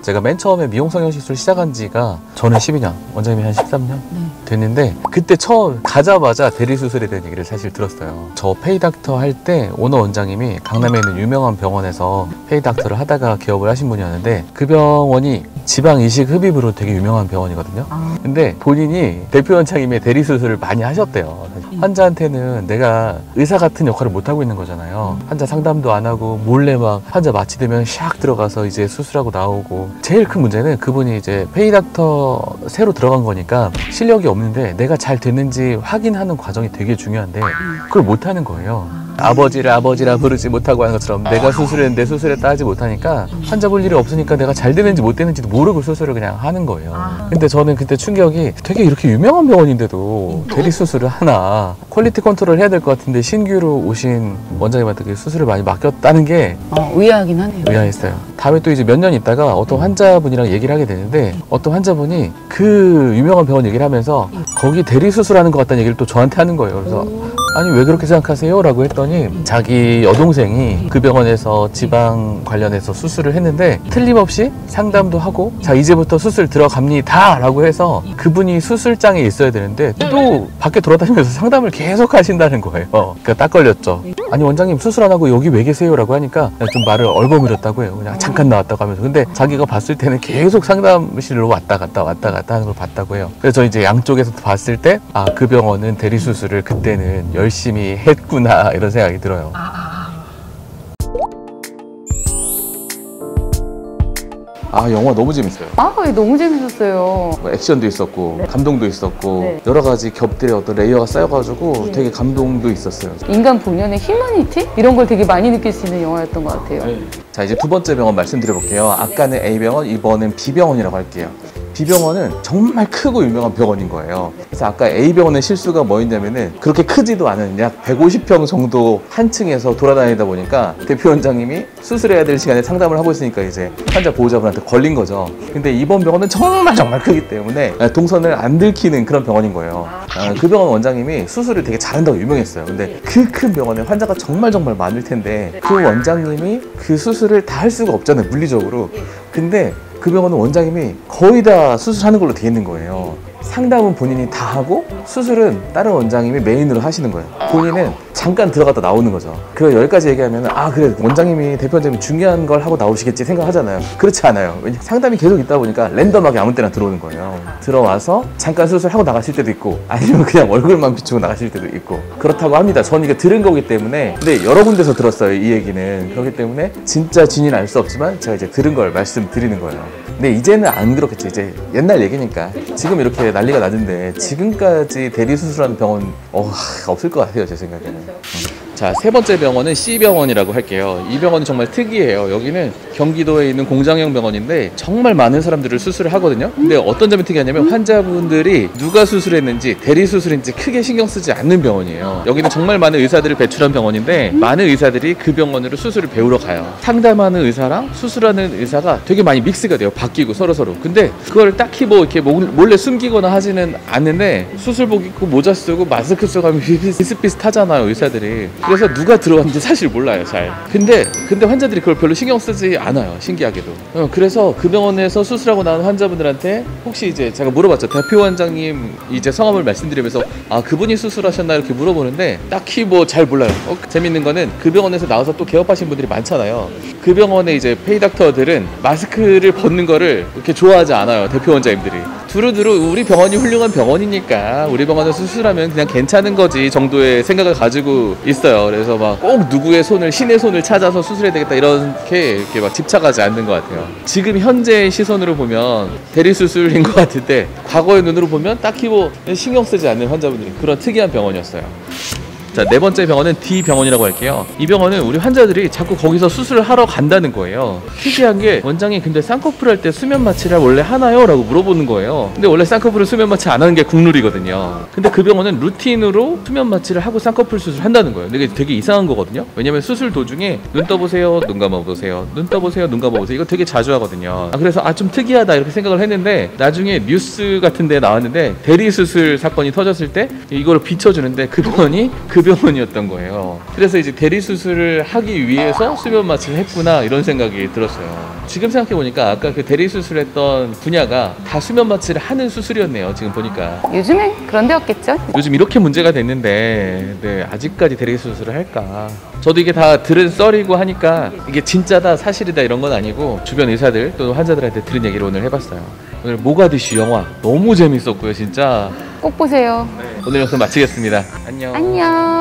제가 맨 처음에 미용 성형시술 시작한 지가 저는 12년, 원장님이 한 13년 됐는데 그때 처음 가자마자 대리수술에 대한 얘기를 사실 들었어요. 저 페이닥터 할 때 오너 원장님이 강남에 있는 유명한 병원에서 페이닥터를 하다가 개업을 하신 분이었는데 그 병원이 지방 이식 흡입으로 되게 유명한 병원이거든요. 근데 본인이 대표 원장님의 대리수술을 많이 하셨대요. 환자한테는 내가 의사 같은 역할을 못하고 있는 거잖아요. 환자 상담도 안 하고 몰래 막 환자 마취되면 샥 들어가서 이제 수술하고 나오고, 제일 큰 문제는 그분이 이제 페이닥터 새로 들어간 거니까 실력이 없는데 내가 잘 됐는지 확인하는 과정이 되게 중요한데 그걸 못하는 거예요. 아버지를 아버지라 부르지 못하고 하는 것처럼 내가 수술했는데 수술했다 하지 못하니까 환자 볼 일이 없으니까 내가 잘 되는지 못 되는지도 모르고 수술을 그냥 하는 거예요. 근데 저는 그때 충격이, 되게 이렇게 유명한 병원인데도 대리수술을 하나, 퀄리티 컨트롤 해야 될 것 같은데 신규로 오신 원장님한테 그 수술을 많이 맡겼다는 게 의아하긴 하네요. 의아했어요. 다음에 또 이제 몇 년 있다가 어떤 환자분이랑 얘기를 하게 되는데 어떤 환자분이 그 유명한 병원 얘기를 하면서 거기 대리수술하는 것 같다는 얘기를 또 저한테 하는 거예요. 그래서 아니 왜 그렇게 생각하세요? 라고 했더니 자기 여동생이 그 병원에서 지방 관련해서 수술을 했는데 틀림없이 상담도 하고 자 이제부터 수술 들어갑니다 라고 해서 그분이 수술장에 있어야 되는데 또 밖에 돌아다니면서 상담을 계속 하신다는 거예요. 그러니까 딱 걸렸죠. 아니 원장님 수술 안 하고 여기 왜 계세요? 라고 하니까 좀 말을 얼버무렸다고 해요. 그냥 잠깐 나왔다고 하면서. 근데 자기가 봤을 때는 계속 상담실로 왔다 갔다 하는 걸 봤다고 해요. 그래서 저 이제 양쪽에서 봤을 때 아, 그 병원은 대리수술을 그때는 열심히 했구나 이런 생각이 들어요. 아, 영화 너무 재밌어요. 너무 재밌었어요. 액션도 있었고 감동도 있었고 여러 가지 겹들의 어떤 레이어가 쌓여가지고 되게 감동도 있었어요. 인간 본연의 휴머니티? 이런 걸 되게 많이 느낄 수 있는 영화였던 것 같아요. 자, 이제 두 번째 병원 말씀드려볼게요. 아까는 A병원, 이번엔 B병원이라고 할게요. B병원은 정말 크고 유명한 병원인 거예요. 그래서 아까 A병원의 실수가 뭐였냐면은 그렇게 크지도 않은 약 150평 정도 한 층에서 돌아다니다 보니까 대표 원장님이 수술해야 될 시간에 상담을 하고 있으니까 이제 환자 보호자분한테 걸린 거죠. 근데 이번 병원은 정말 크기 때문에 동선을 안 들키는 그런 병원인 거예요. 그 병원 원장님이 수술을 되게 잘한다고 유명했어요. 근데 그 큰 병원에 환자가 정말 많을 텐데 그 원장님이 그 수술을 다 할 수가 없잖아요, 물리적으로. 근데 그 병원은 원장님이 거의 다 수술하는 걸로 돼 있는 거예요. 상담은 본인이 다 하고 수술은 다른 원장님이 메인으로 하시는 거예요. 본인은 잠깐 들어갔다 나오는 거죠. 그래서 여기까지 얘기하면 그래 원장님이 대표 원장님이 중요한 걸 하고 나오시겠지 생각하잖아요. 그렇지 않아요. 왜냐면 상담이 계속 있다 보니까 랜덤하게 아무 때나 들어오는 거예요. 들어와서 잠깐 수술하고 나가실 때도 있고 아니면 그냥 얼굴만 비추고 나가실 때도 있고 그렇다고 합니다. 저는 이게 들은 거기 때문에. 근데 여러 군데서 들었어요, 이 얘기는. 그렇기 때문에 진짜 진위는 알 수 없지만 제가 이제 들은 걸 말씀드리는 거예요. 근데 이제는 안 그렇겠죠. 이제 옛날 얘기니까. 지금 이렇게 난리가 나던데 지금까지 대리수술하는 병원 없을 것 같아요, 제 생각에는. 자, 세 번째 병원은 C병원이라고 할게요. 이 병원은 정말 특이해요. 여기는 경기도에 있는 공장형 병원인데 정말 많은 사람들을 수술을 하거든요. 근데 어떤 점이 특이하냐면 환자분들이 누가 수술했는지 대리수술인지 크게 신경 쓰지 않는 병원이에요. 여기는 정말 많은 의사들을 배출한 병원인데 많은 의사들이 그 병원으로 수술을 배우러 가요. 상담하는 의사랑 수술하는 의사가 되게 많이 믹스가 돼요. 바뀌고 서로. 근데 그걸 딱히 뭐 이렇게 몰래 숨기거나 하지는 않는데 수술복 입고 모자 쓰고 마스크 쓰고 하면 비슷비슷하잖아요, 의사들이. 그래서 누가 들어왔는지 사실 몰라요, 잘. 근데 환자들이 그걸 별로 신경 쓰지 않아요, 신기하게도. 그래서 그 병원에서 수술하고 나온 환자분들한테 혹시 이제 제가 물어봤죠. 대표 원장님 이제 성함을 말씀드리면서 그분이 수술하셨나 이렇게 물어보는데 딱히 뭐 잘 몰라요. 재밌는 거는 그 병원에서 나와서 또 개업하신 분들이 많잖아요. 그 병원의 이제 페이닥터들은 마스크를 벗는 거를 그렇게 좋아하지 않아요, 대표 원장님들이. 두루두루 우리 병원이 훌륭한 병원이니까 우리 병원에서 수술하면 그냥 괜찮은 거지 정도의 생각을 가지고 있어요. 그래서 막 꼭 누구의 손을, 신의 손을 찾아서 수술해야 되겠다 이렇게 막 집착하지 않는 것 같아요. 지금 현재의 시선으로 보면 대리수술인 것 같은데 과거의 눈으로 보면 딱히 뭐 신경 쓰지 않는 환자분들이 그런 특이한 병원이었어요. 자, 네 번째 병원은 D병원이라고 할게요. 이 병원은 우리 환자들이 자꾸 거기서 수술을 하러 간다는 거예요. 특이한 게 원장님 근데 쌍꺼풀 할 때 수면 마취를 원래 하나요? 라고 물어보는 거예요. 근데 원래 쌍꺼풀은 수면 마취 안 하는 게 국룰이거든요. 근데 그 병원은 루틴으로 수면 마취를 하고 쌍꺼풀 수술을 한다는 거예요. 근데 이게 되게 이상한 거거든요. 왜냐면 수술 도중에 눈 떠보세요, 눈 감아보세요, 눈 떠보세요, 눈 감아보세요. 이거 되게 자주 하거든요. 그래서 좀 특이하다 이렇게 생각을 했는데 나중에 뉴스 같은 데 나왔는데 대리수술 사건이 터졌을 때 이걸 비춰주는데 그 병원이 그 그 병원이었던 거예요. 그래서 이제 대리 수술을 하기 위해서 수면 마취를 했구나 이런 생각이 들었어요. 지금 생각해 보니까 아까 그 대리 수술했던 분야가 다 수면 마취를 하는 수술이었네요. 지금 보니까 요즘엔 그런 데였겠죠? 요즘 이렇게 문제가 됐는데 네, 아직까지 대리 수술을 할까? 저도 이게 다 들은 썰이고 하니까 이게 진짜다 사실이다 이런 건 아니고 주변 의사들 또 환자들한테 들은 얘기를 오늘 해봤어요. 오늘 모가디슈 영화 너무 재밌었고요, 진짜. 꼭 보세요. 오늘 영상 마치겠습니다. 안녕. 안녕.